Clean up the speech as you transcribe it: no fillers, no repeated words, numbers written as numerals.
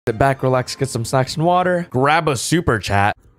Sit back, relax, get some snacks and water, grab a super chat.